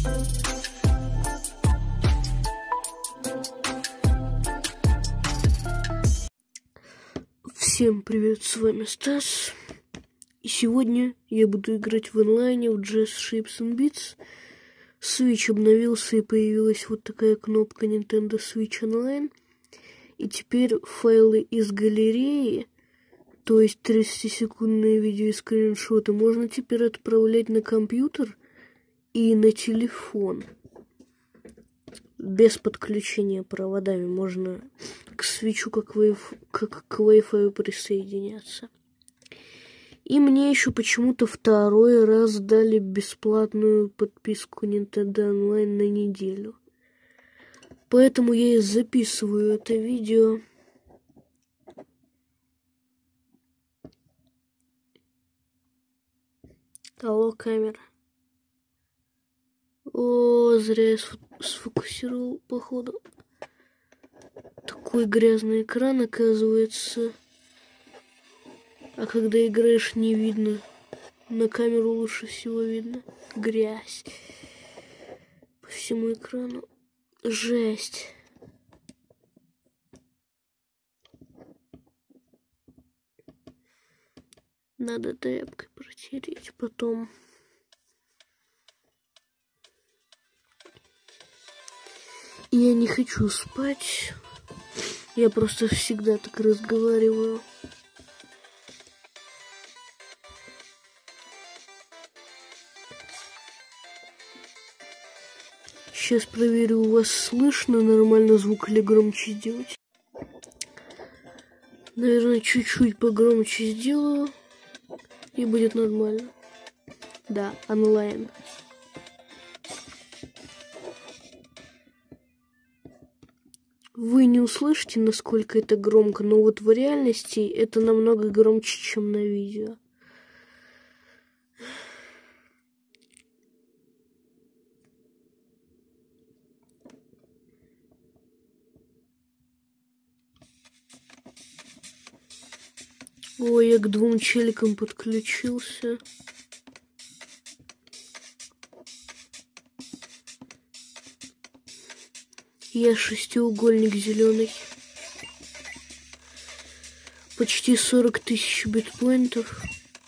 Всем привет, с вами Стас. И сегодня я буду играть в онлайне в Jazz Shapes and Beats. Switch обновился и появилась вот такая кнопка Nintendo Switch Online. И теперь файлы из галереи, то есть 30-секундные видео и скриншоты, можно теперь отправлять на компьютер и на телефон. Без подключения проводами можно к свитчу как к Wi-Fi присоединяться. И мне еще почему-то второй раз дали бесплатную подписку Nintendo Online на неделю. Поэтому я и записываю это видео. Алло, камера. О, зря я сфокусировал, походу. Такой грязный экран, оказывается. А когда играешь, не видно. На камеру лучше всего видно. Грязь. По всему экрану. Жесть. Надо тряпкой протереть потом. Я не хочу спать. Я просто всегда так разговариваю. Сейчас проверю, у вас слышно нормально звук или громче сделать. Наверное, чуть-чуть погромче сделаю, и будет нормально. Да, онлайн. Вы не услышите, насколько это громко, но вот в реальности это намного громче, чем на видео. Ой, я к 2 челикам подключился. Я шестиугольник зеленый. Почти 40 тысяч битпоинтов.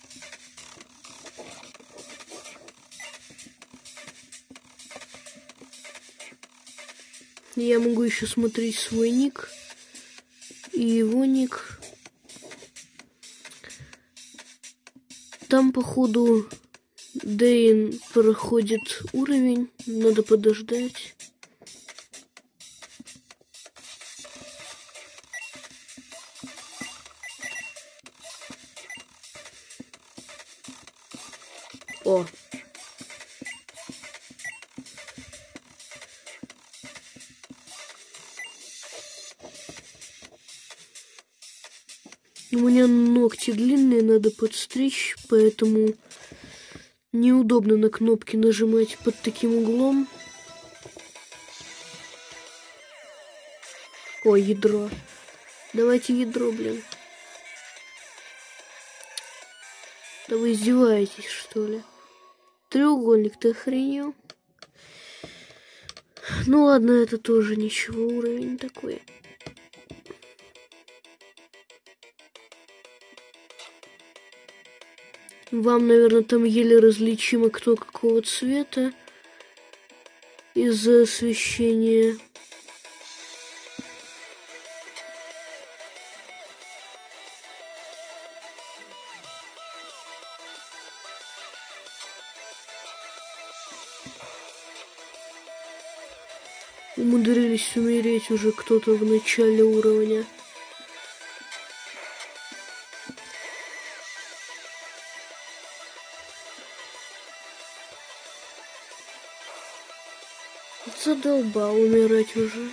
Я могу еще смотреть свой ник и его ник. Там, походу, Дэйн проходит уровень. Надо подождать. О! У меня ногти длинные, надо подстричь, поэтому неудобно на кнопки нажимать под таким углом. Ой, ядро. Давайте ядро, блин. Да вы издеваетесь, что ли? Треугольник, ты охренел? Ну ладно, это тоже ничего, уровень такой. Вам, наверное, там еле различимо, кто какого цвета из-за освещения. Умудрились умереть уже кто-то в начале уровня. Задолбал умирать уже.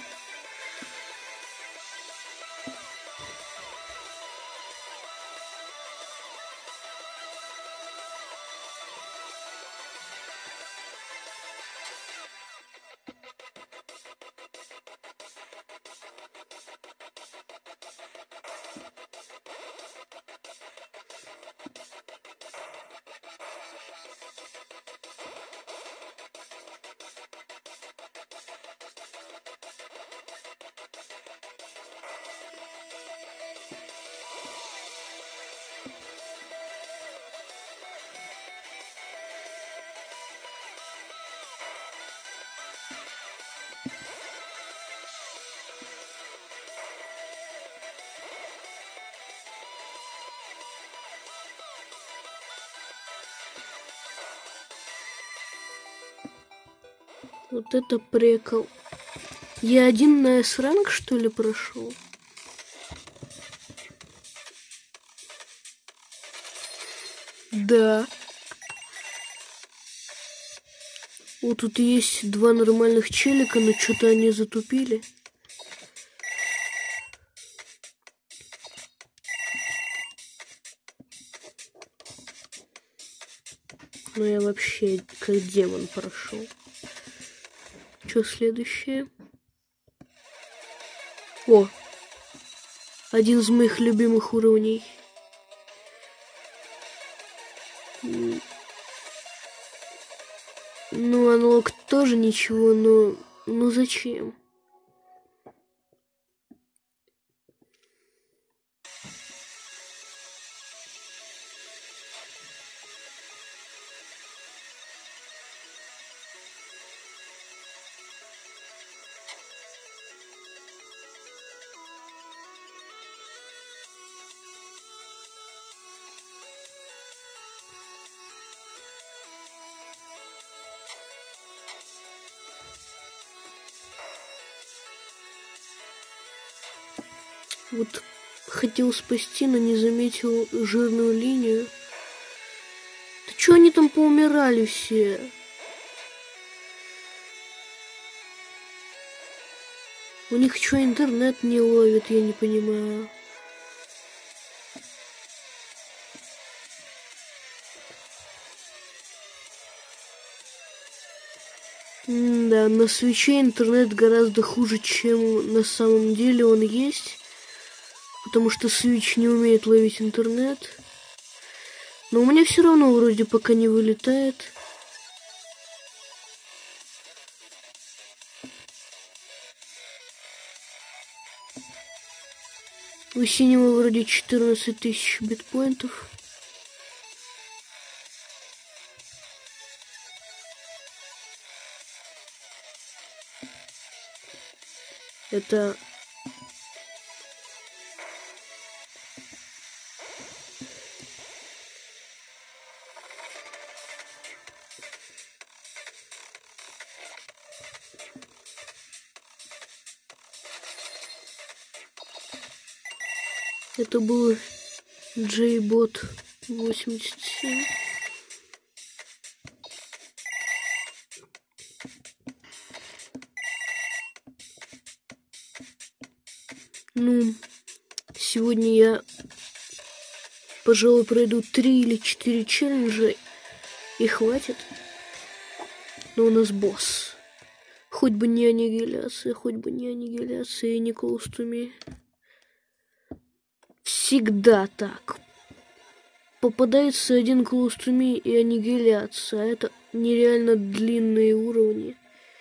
Вот это прикол. Я один на S-ранг, что ли, прошел? Да. Вот тут есть два нормальных челика, но что-то они затупили. Но я вообще как демон прошел. Что следующее? О! Один из моих любимых уровней. Ну, аналог тоже ничего, но... Ну, зачем? Вот хотел спасти, но не заметил жирную линию. Да чё они там поумирали все? У них что, интернет не ловит, я не понимаю. Да, на свече интернет гораздо хуже, чем на самом деле он есть. Потому что Switch не умеет ловить интернет. Но у меня все равно вроде пока не вылетает. У синего вроде 14 тысяч битпоинтов. Это... Это был JBot 87. Ну, сегодня я, пожалуй, пройду 3 или 4 челленджа и хватит. Но у нас босс. Хоть бы не аннигиляция, хоть бы не аннигиляция и не Close. Всегда так. Попадается один Close и аннигиляция. А это нереально длинные уровни.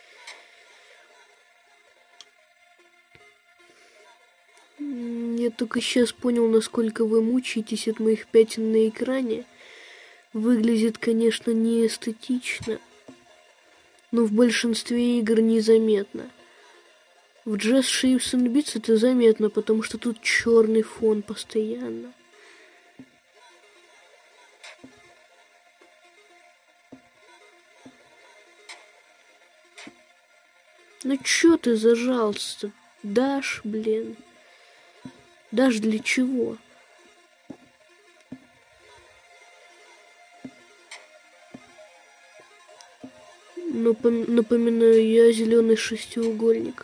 Я только сейчас понял, насколько вы мучаетесь от моих пятен на экране. Выглядит, конечно, не эстетично, но в большинстве игр незаметно. В Just Shapes and Beats это заметно, потому что тут черный фон постоянно. Ну чё ты зажался? Дашь, блин. Дашь для чего? Напоминаю, я зеленый шестиугольник.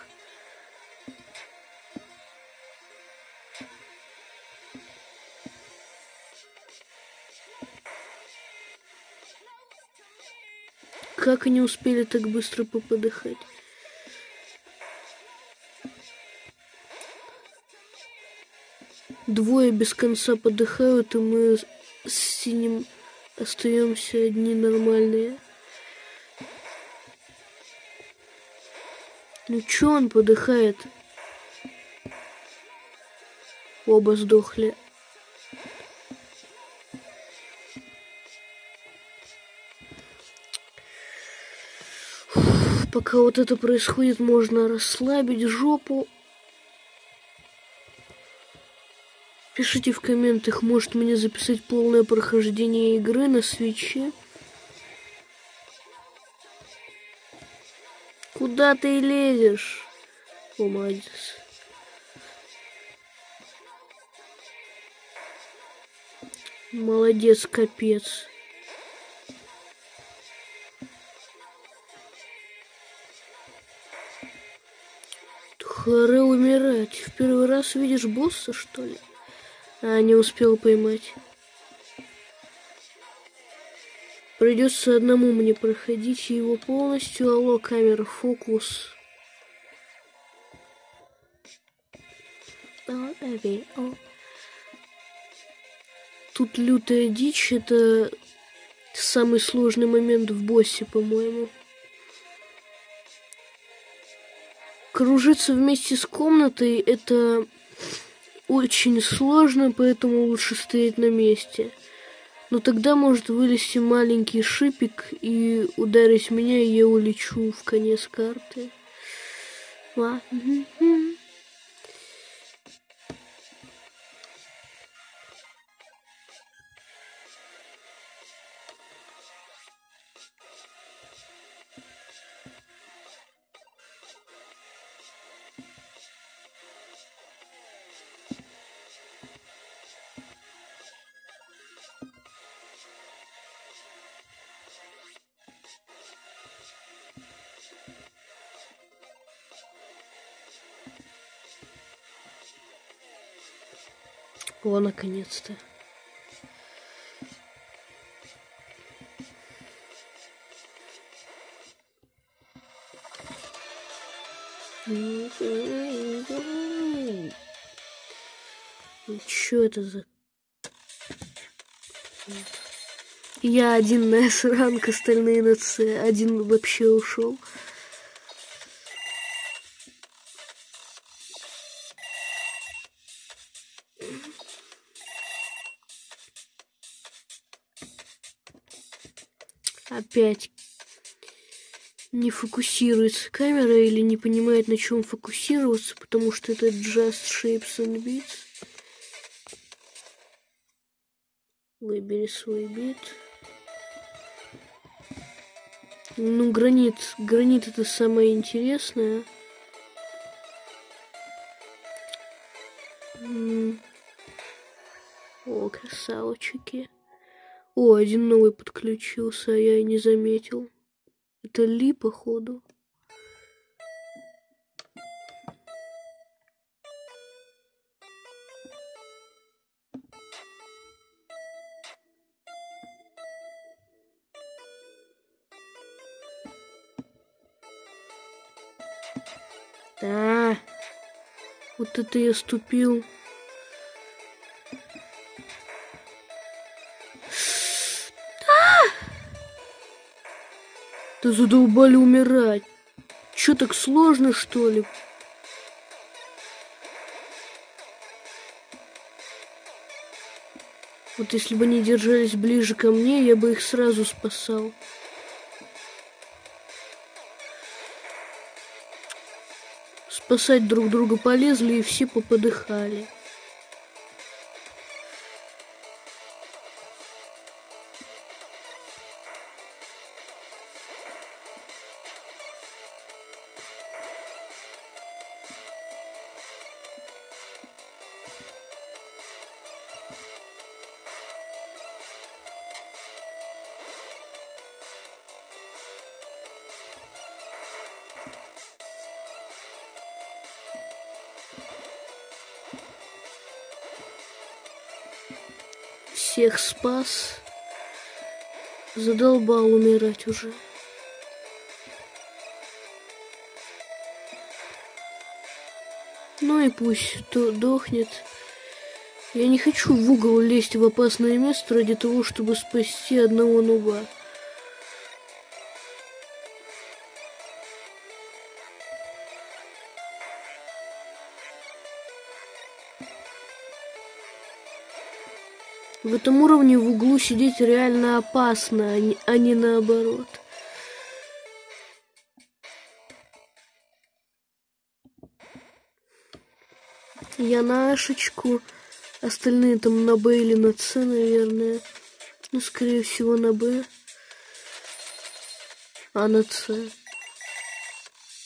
Как они успели так быстро поподыхать? Двое без конца подыхают, и мы с синим остаемся одни нормальные. Ну чё он подыхает? Оба сдохли. Пока вот это происходит, можно расслабить жопу. Пишите в комментах, может мне записать полное прохождение игры на свече. Куда ты лезешь? О, молодец. Молодец, капец. Харе умирать. В первый раз видишь босса, что ли? А, не успел поймать. Придется одному мне проходить его полностью. Алло, камера, фокус. Тут лютая дичь. Это самый сложный момент в боссе, по-моему. Кружиться вместе с комнатой — это очень сложно, поэтому лучше стоять на месте. Но тогда может вылезти маленький шипик и ударить меня, и я улечу в конец карты. О, наконец-то. Чё это за... Я один на С-ранг, остальные на С. Один вообще ушел. Опять не фокусируется камера или не понимает, на чем фокусироваться, потому что это Just Shapes and Beats. Выбери свой бит. Ну, гранит. Гранит — это самое интересное. О, красавчики. О, один новый подключился, а я и не заметил. Это Ли, походу. Да. Вот это я ступил. Да задолбали умирать. Чё, так сложно, что ли? Вот если бы они держались ближе ко мне, я бы их сразу спасал. Спасать друг друга полезли, и все поподыхали. Всех спас. Задолбал умирать уже. Ну и пусть дохнет. Я не хочу в угол лезть в опасное место ради того, чтобы спасти одного нуба. В этом уровне в углу сидеть реально опасно, а не наоборот. Я на Ашечку, остальные там на Б или на С, наверное. Ну, скорее всего, на Б. А на С.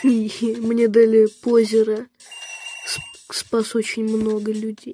И мне дали позера. Спас очень много людей.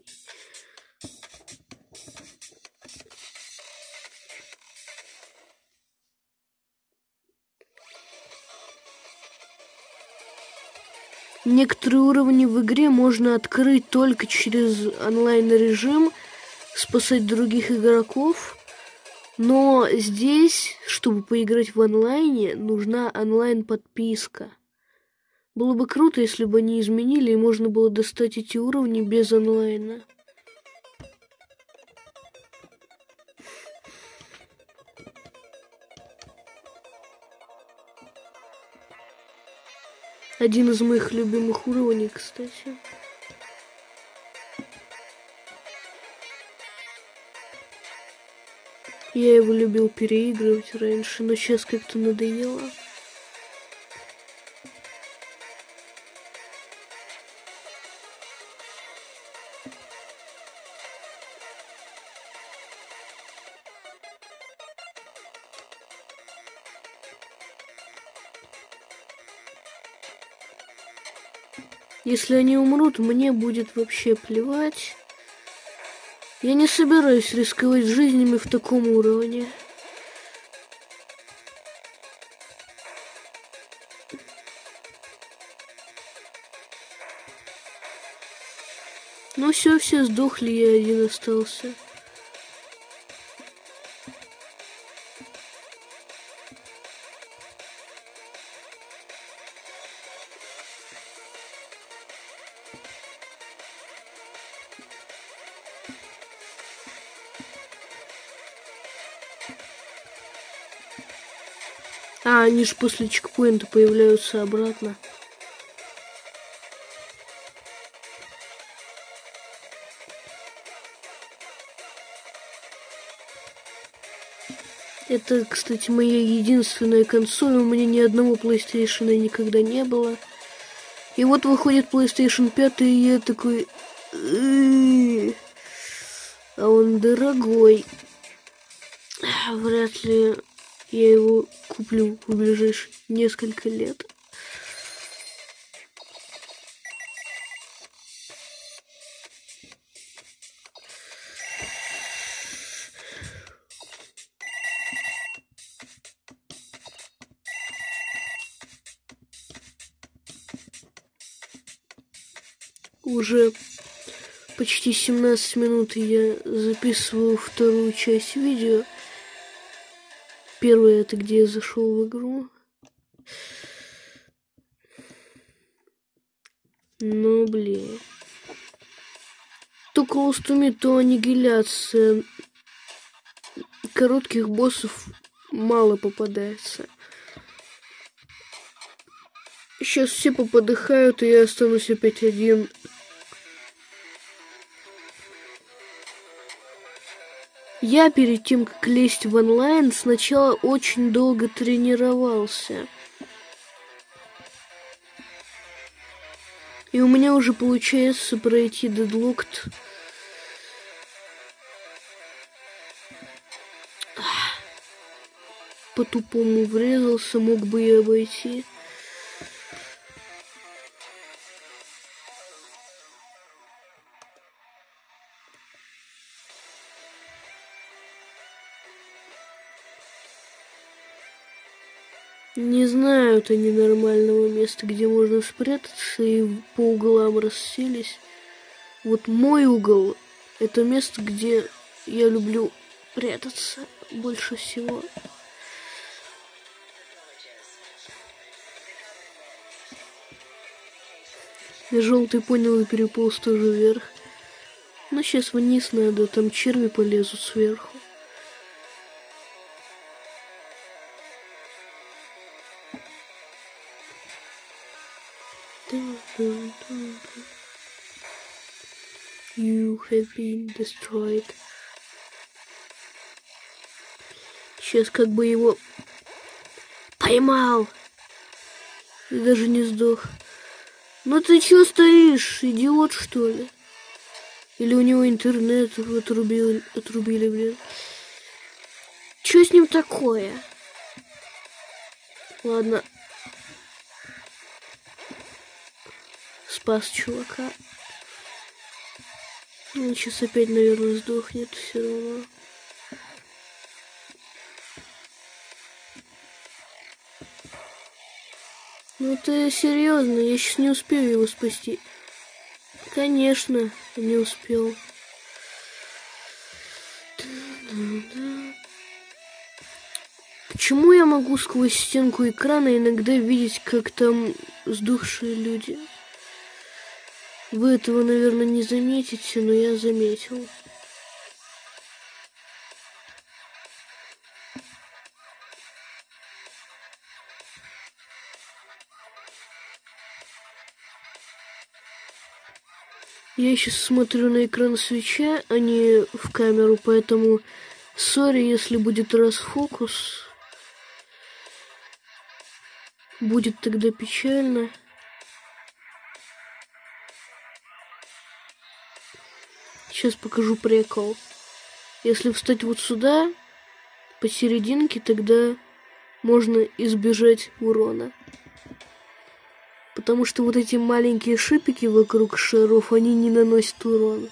Некоторые уровни в игре можно открыть только через онлайн-режим, спасать других игроков. Но здесь, чтобы поиграть в онлайне, нужна онлайн-подписка. Было бы круто, если бы они изменили, и можно было достать эти уровни без онлайна. Один из моих любимых уровней, кстати. Я его любил переигрывать раньше, но сейчас как-то надоело. Если они умрут, мне будет вообще плевать. Я не собираюсь рисковать жизнями в таком уровне. Ну все сдохли, я один остался. А, они же после чекпоинта появляются обратно. Это, кстати, моя единственная консоль. У меня ни одного PlayStation никогда не было. И вот выходит PlayStation 5, и я такой... А он дорогой. Вряд ли я его куплю в ближайшие несколько лет. Уже почти 17 минут, и я записываю вторую часть видео. Первое — это где я зашел в игру. Ну, блин. То Close to Me, то аннигиляция. Коротких боссов мало попадается. Сейчас все поподыхают, и я останусь опять один. Я перед тем, как лезть в онлайн, сначала очень долго тренировался. И у меня уже получается пройти Deadlocked. По-тупому врезался, мог бы и обойти. Не знают они нормального места, где можно спрятаться, и по углам расселись. Вот мой угол — это место, где я люблю прятаться больше всего. Желтый понял и переполз тоже вверх. Но сейчас вниз надо, там черви полезут сверху. You have been destroyed. Сейчас как бы его поймал. И даже не сдох. Ну ты чё стоишь, идиот, что ли? Или у него интернет отрубили, блин. Чё с ним такое? Ладно. спас чувака. Он сейчас опять, наверное, сдохнет все равно. Ну ты серьезно, я сейчас не успею его спасти. Конечно, не успел. Почему я могу сквозь стенку экрана иногда видеть, как там сдохшие люди? Вы этого, наверное, не заметите, но я заметил. Я сейчас смотрю на экран свеча, а не в камеру, поэтому сори, если будет расфокус. Будет тогда печально. Сейчас покажу прикол. Если встать вот сюда, посерединке, тогда можно избежать урона. Потому что вот эти маленькие шипики вокруг шаров, они не наносят урона.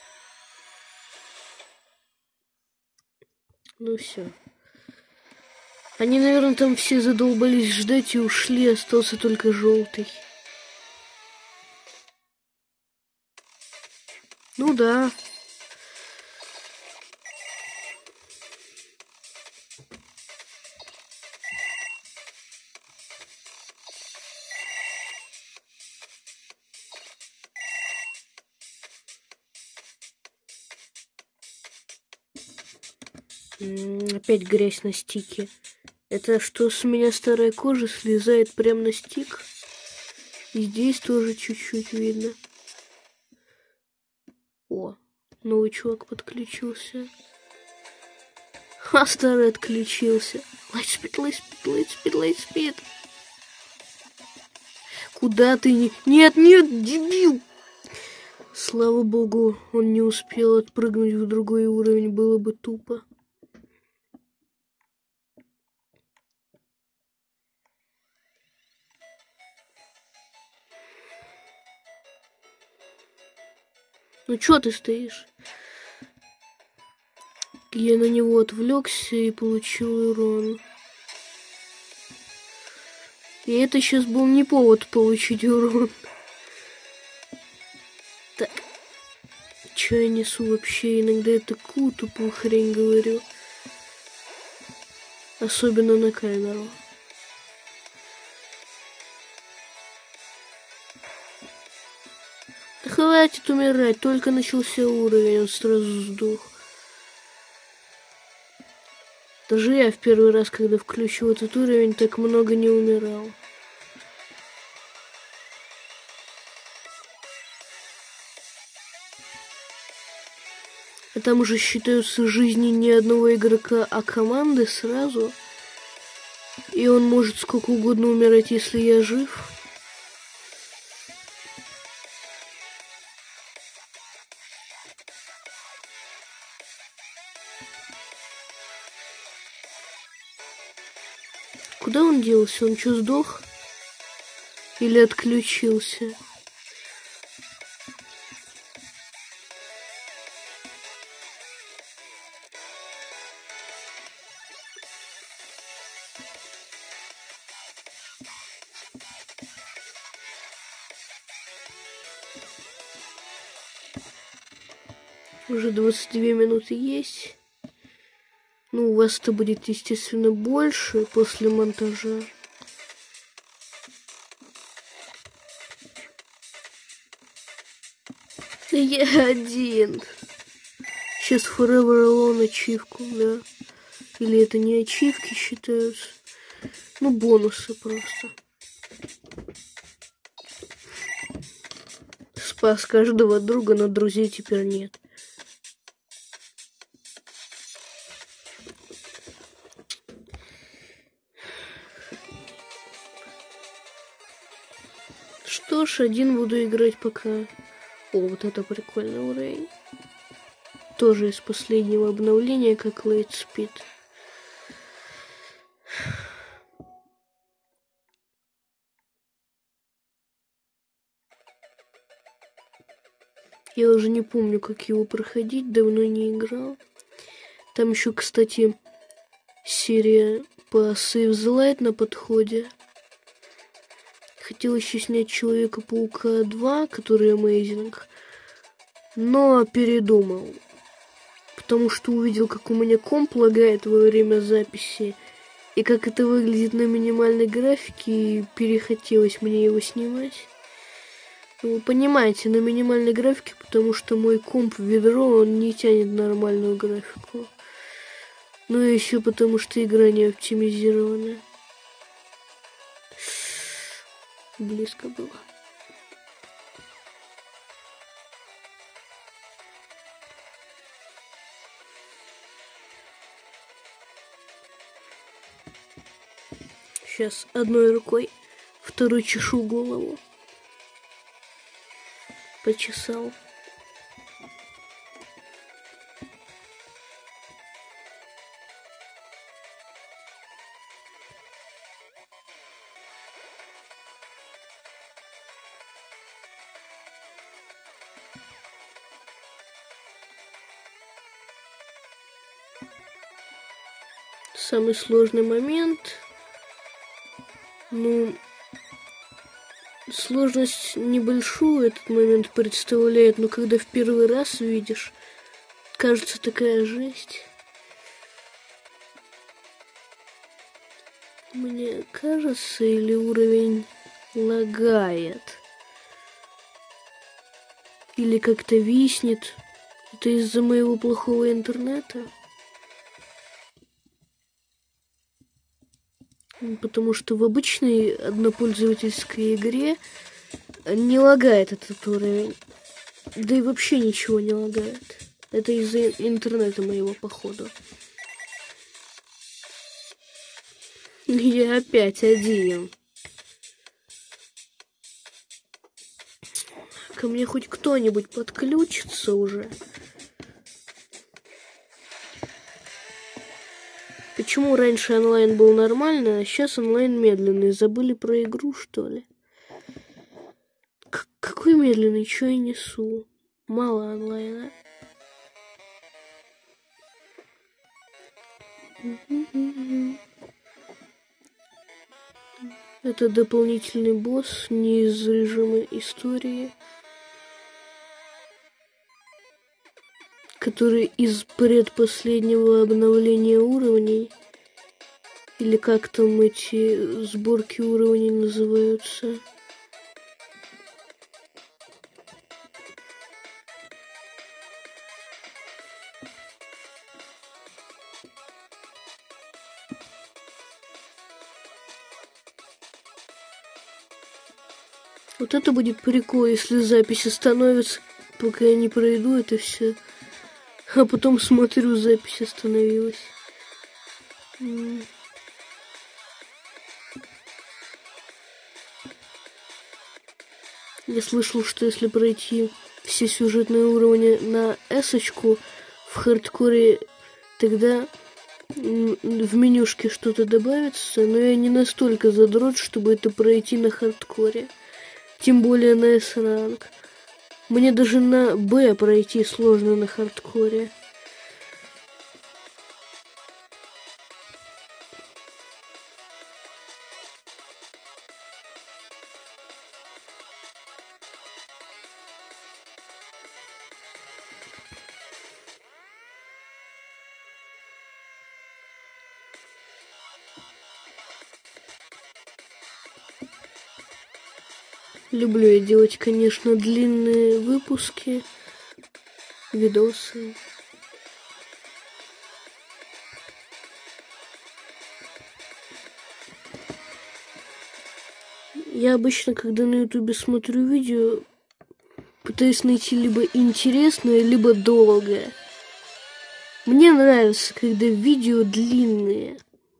Ну все. Они, наверное, там все задолбались ждать и ушли, остался только желтый. Ну да. Опять грязь на стике. Это что, с меня старая кожа слезает прямо на стик? И здесь тоже чуть-чуть видно. О, новый чувак подключился. А старый отключился. Лайтспид, лайтспид, лайтспид, лайтспид. Куда ты не... Нет, нет, дебил! Слава богу, он не успел отпрыгнуть в другой уровень, было бы тупо. Ну чё ты стоишь? Я на него отвлекся и получил урон. И это сейчас был не повод получить урон. Так. Чё я несу вообще? Иногда я такую тупую хрень говорю. Особенно на камеру. Да хватит умирать, только начался уровень, он сразу сдох. Даже я в первый раз, когда включил этот уровень, так много не умирал. А там уже считаются жизни не одного игрока, а команды сразу. И он может сколько угодно умирать, если я жив. Куда он делся? Он что, сдох? Или отключился? Уже 22 минуты есть. Ну, у вас это будет, естественно, больше после монтажа. Я один. Сейчас Forever Alone ачивку, да. Или это не ачивки считаются. Ну, бонусы просто. Спас каждого друга, но друзей теперь нет. Что ж, один буду играть пока. О, вот это прикольный уровень. Тоже из последнего обновления, как Lightspeed. Я уже не помню, как его проходить, давно не играл. Там еще, кстати, серия по Save the Light на подходе. Хотел еще снять Человека-паука 2, который Amazing, но передумал. Потому что увидел, как у меня комп лагает во время записи, и как это выглядит на минимальной графике, и перехотелось мне его снимать. Вы понимаете, на минимальной графике, потому что мой комп в ведро, он не тянет нормальную графику. Ну и еще потому, что игра не оптимизирована. Близко было. Сейчас одной рукой, второй чешу голову. Почесал. Самый сложный момент. Ну, сложность небольшую этот момент представляет, но когда в первый раз видишь, кажется такая жесть. Мне кажется, или уровень лагает, или как-то виснет. Это из-за моего плохого интернета. Потому что в обычной однопользовательской игре не лагает этот уровень. Да и вообще ничего не лагает. Это из-за интернета моего, походу. Я опять один. Ко мне хоть кто-нибудь подключится уже. Почему раньше онлайн был нормальный, а сейчас онлайн медленный? Забыли про игру, что ли? Какой медленный? Чё я несу? Мало онлайна. Это дополнительный босс, не из режима истории, который из предпоследнего обновления уровней, или как там эти сборки уровней называются. Вот это будет прикол, если запись остановится, пока я не пройду это все. А потом смотрю, запись остановилась. Я слышал, что если пройти все сюжетные уровни на эсочку в хардкоре, тогда в менюшке что-то добавится, но я не настолько задрот, чтобы это пройти на хардкоре. Тем более на S-ранг. Мне даже на Б пройти сложно на хардкоре. Люблю я делать, конечно, длинные выпуски, видосы. Я обычно, когда на ютубе смотрю видео, пытаюсь найти либо интересное, либо долгое. Мне нравится, когда видео длинные.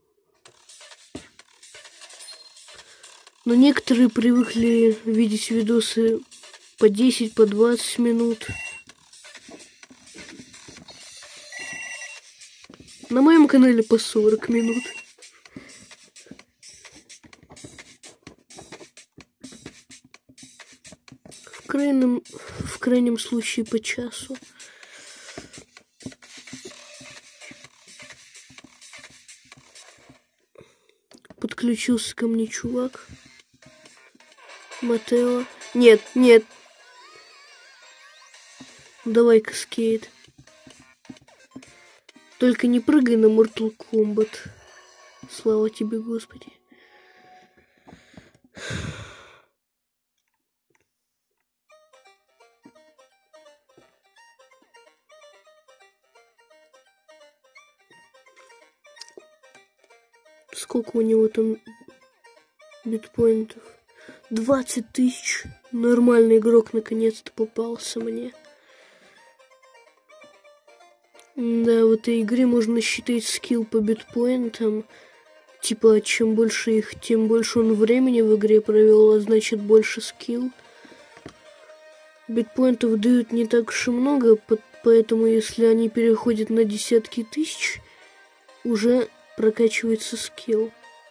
Но некоторые привыкли видеть видосы по 10, по 20 минут. На моем канале по 40 минут. В крайнем случае по часу. Подключился ко мне чувак. Матео. Нет, нет. Давай-ка скейт. Только не прыгай на Mortal Kombat. Слава тебе, Господи. Сколько у него там битпоинтов? 20 тысяч. Нормальный игрок наконец-то попался мне. Да, в этой игре можно считать скилл по битпоинтам. Типа, чем больше их, тем больше он времени в игре провел, а значит больше скилл. Битпоинтов дают не так уж и много, поэтому если они переходят на десятки тысяч, уже прокачивается скилл.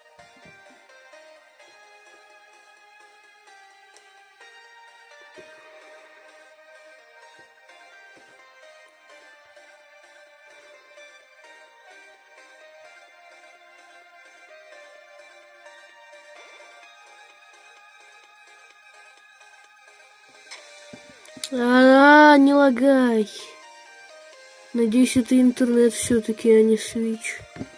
Не лагай. Надеюсь, это интернет все-таки, а не Switch.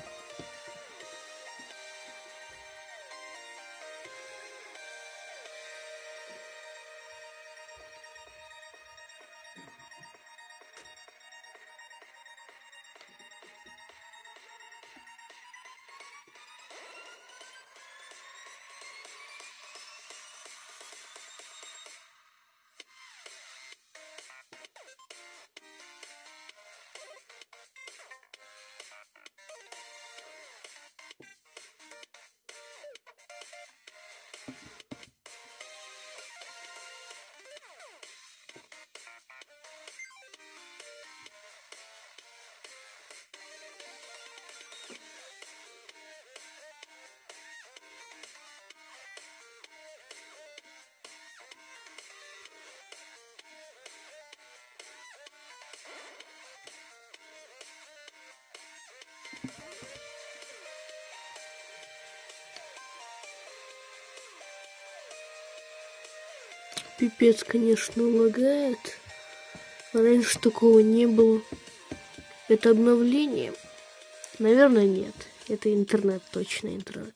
Пипец, конечно, лагает. Раньше такого не было. Это обновление? Наверное, нет. Это интернет, точно интернет.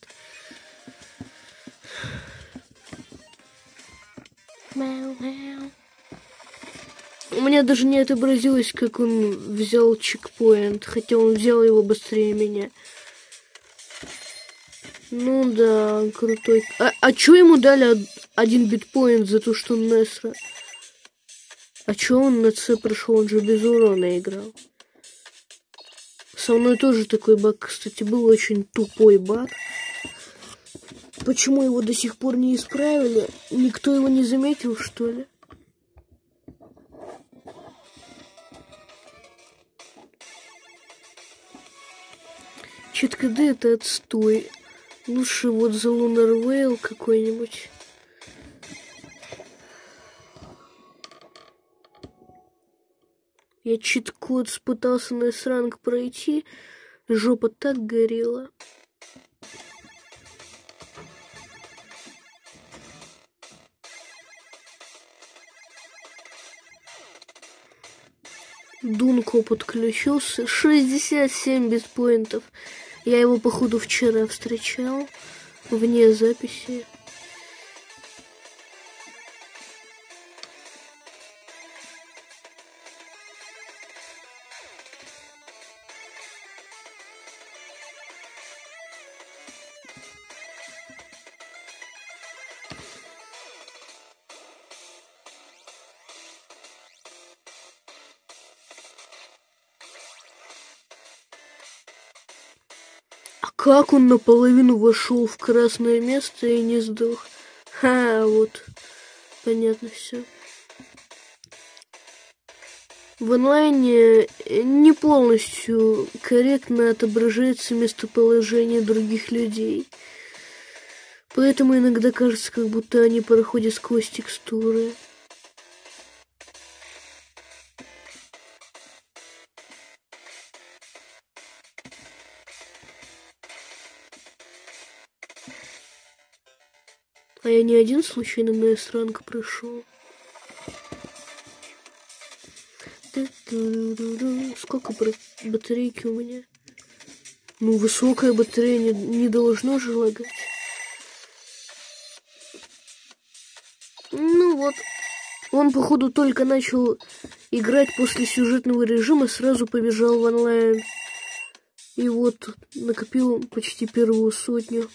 У меня даже не отобразилось, как он взял чекпоинт, хотя он взял его быстрее меня. Ну да, крутой. А чё ему дали один битпоинт за то, что он Несра? А чё он на С прошел? Он же без урона играл. Со мной тоже такой баг, кстати, был очень тупой баг. Почему его до сих пор не исправили? Никто его не заметил, что ли? Чит-КД это отстой. Лучше вот за Lunar Whale какой-нибудь. Я чит-код пытался на S-ранг пройти. Жопа так горела. Дунко подключился. 67 битпоинтов. Я его, походу, вчера встречал. Вне записи. Как он наполовину вошел в красное место и не сдох? Вот. Понятно все. В онлайне не полностью корректно отображается местоположение других людей. Поэтому иногда кажется, как будто они проходят сквозь текстуры. А я не один случайно на S-ранг прошел. Сколько батарейки у меня? Ну, высокая батарея не должно же лагать. Ну вот. Он, походу, только начал играть после сюжетного режима, сразу побежал в онлайн. И вот накопил почти первую сотню.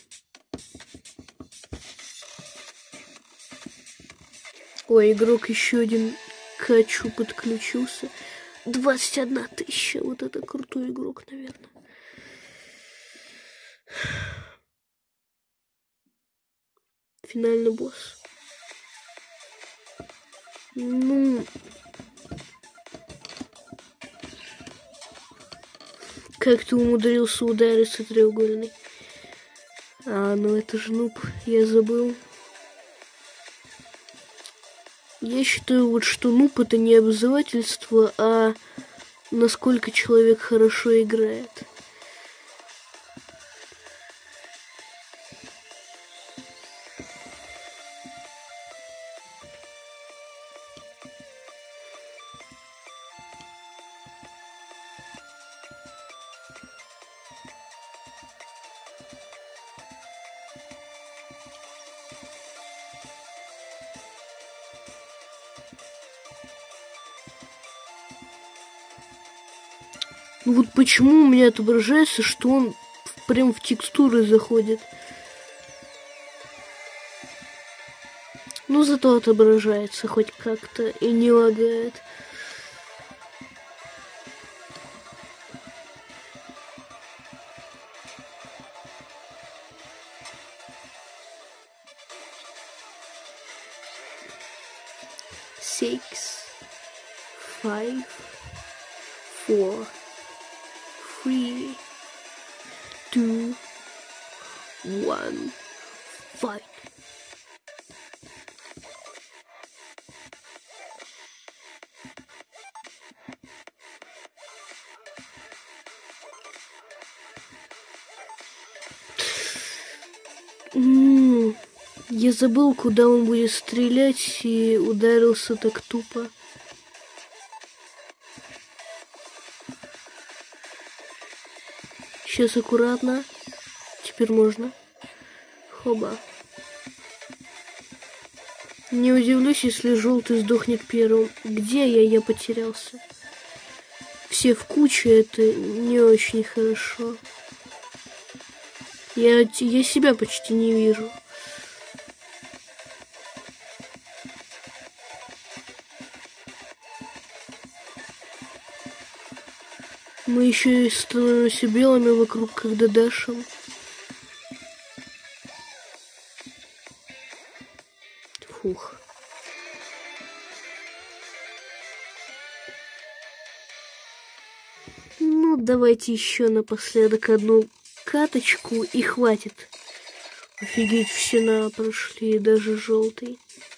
Ой, игрок еще один к Качу подключился. 21 тысяча. Вот это крутой игрок, наверное. Финальный босс. Ну... Как ты умудрился удариться треугольный? А, ну это же нуб. Я забыл. Я считаю, вот что нуб это не обязательство, а насколько человек хорошо играет. Ну вот почему у меня отображается, что он прям в текстуры заходит. Ну зато отображается хоть как-то и не лагает. Six, 5, 4, 3, 2, 1, fight. Я забыл, куда он будет стрелять, и ударился так тупо. Сейчас аккуратно. Теперь можно. Хоба. Не удивлюсь, если желтый сдохнет первым. Где я? Я потерялся. Все в куче, это не очень хорошо. Я себя почти не вижу. Мы еще и становимся белыми вокруг, когда дашим. Фух. Ну, давайте еще напоследок одну каточку и хватит. Офигеть, все на прошли, даже желтый.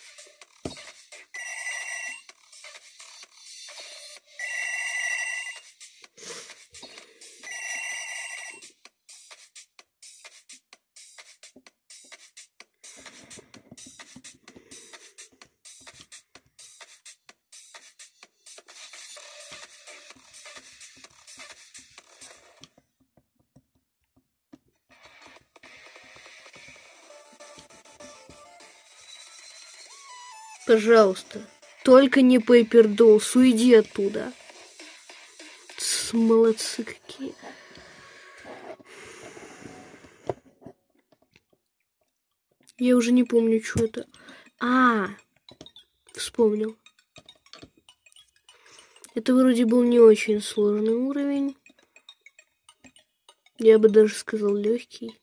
Пожалуйста, только не Пейпер Доллс, уйди оттуда. Молодцы какие. Я уже не помню, что это. Вспомнил. Это вроде был не очень сложный уровень. Я бы даже сказал легкий.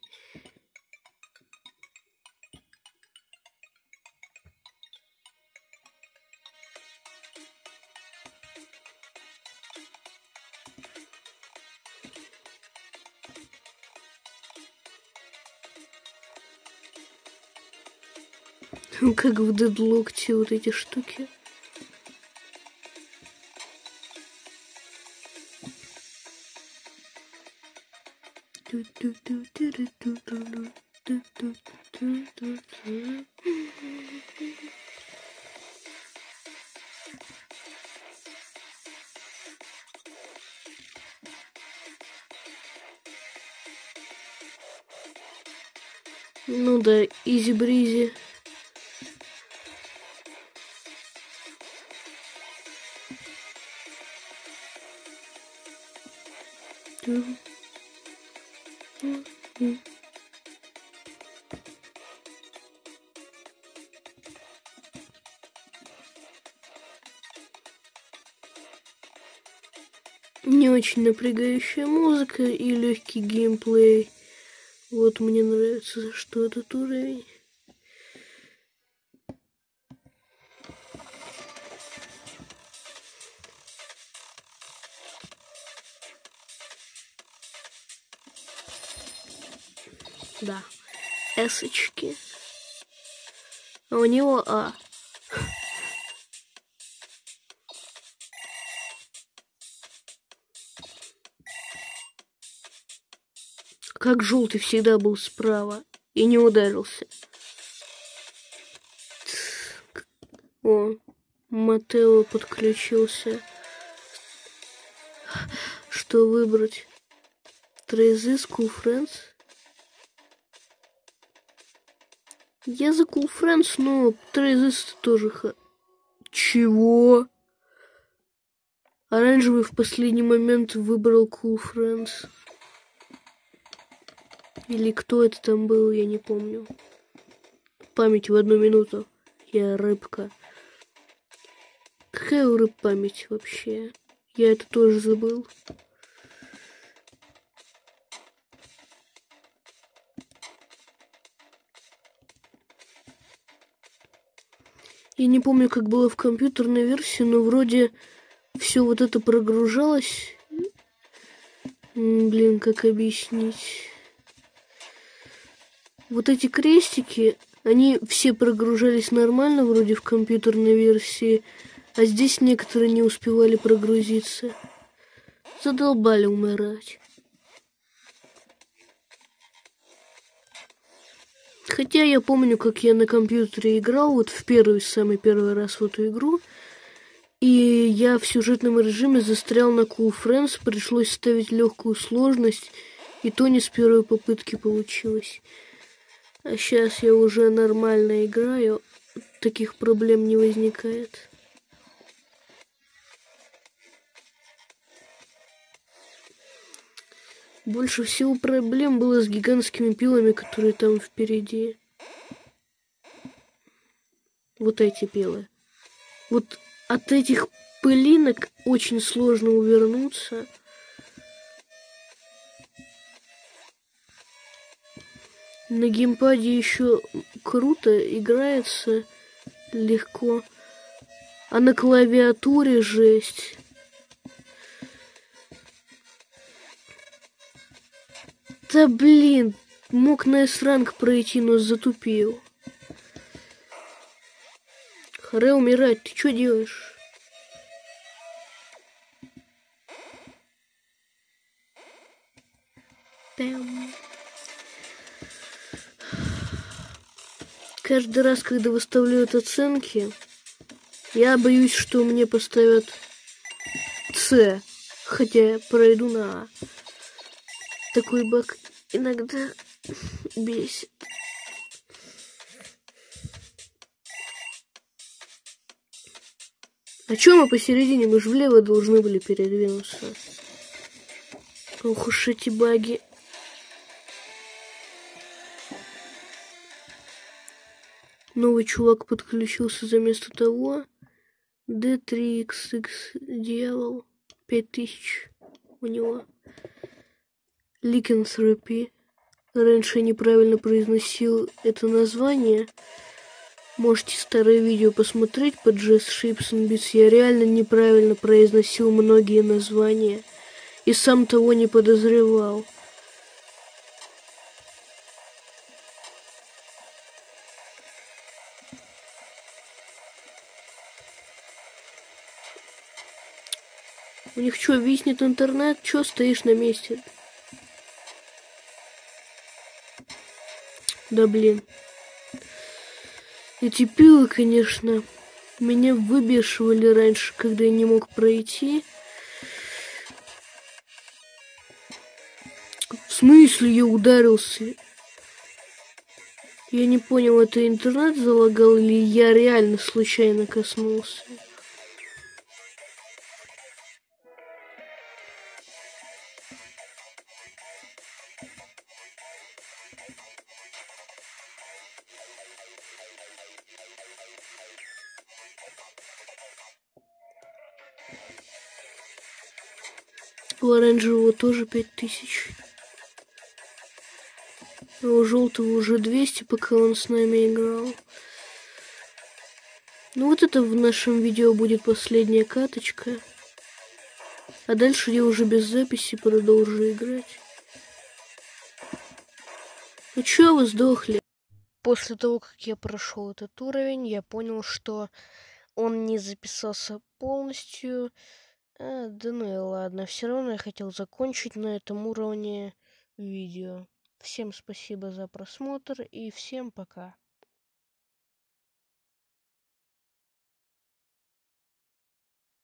Как в Дедлокте вот эти штуки. Ну да, изи-бризи. Не очень напрягающая музыка и легкий геймплей. Вот мне нравится, что этот уровень. Да, эсочки. А у него А. Как желтый всегда был справа и не ударился. О, Матео подключился. Что выбрать? Трейзис, Cool Friends? Я за Cool Friends, но Трейзис тоже Чего? Оранжевый в последний момент выбрал Cool Friends. Или кто это там был, я не помню. Память в 1 минуту. Я рыбка. Какая у рыб память вообще? Я это тоже забыл. Я не помню, как было в компьютерной версии, но вроде все вот это прогружалось. Блин, как объяснить? Вот эти крестики, они все прогружались нормально, вроде в компьютерной версии, а здесь некоторые не успевали прогрузиться. Задолбали умирать. Хотя я помню, как я на компьютере играл, вот в самый первый раз в эту игру, и я в сюжетном режиме застрял на Cool Friends, пришлось ставить легкую сложность, и то не с первой попытки получилось. А сейчас я уже нормально играю, таких проблем не возникает. Больше всего проблем было с гигантскими пилами, которые там впереди. Вот эти пилы. Вот от этих пылинок очень сложно увернуться. На геймпаде еще круто играется, легко. А на клавиатуре жесть. Да блин, мог на S-ранг пройти, но затупил. Харе умирать, ты что делаешь? Пэм. Каждый раз, когда выставляют оценки, я боюсь, что мне поставят С, хотя я пройду на А. Такой баг иногда бесит. А чё мы посередине? Мы же влево должны были передвинуться. Ох уж эти баги. Новый чувак подключился заместо того. D3XX дьявол. 5000 у него. Lycanthropy. Раньше я неправильно произносил это название. Можете старое видео посмотреть по Jazz Ships and Beats. Я реально неправильно произносил многие названия. И сам того не подозревал. У них что, виснет интернет? Чё стоишь на месте? Да блин. Эти пилы, конечно, меня выбешивали раньше, когда я не мог пройти. В смысле я ударился? Я не понял, это интернет залагал или я реально случайно коснулся? У оранжевого тоже 5000. А у желтого уже 200, пока он с нами играл. Ну вот это в нашем видео будет последняя каточка. А дальше я уже без записи продолжу играть. Ну чё вы сдохли? После того, как я прошел этот уровень, я понял, что он не записался полностью. Да ну и ладно, все равно я хотел закончить на этом уровне видео. Всем спасибо за просмотр и всем пока.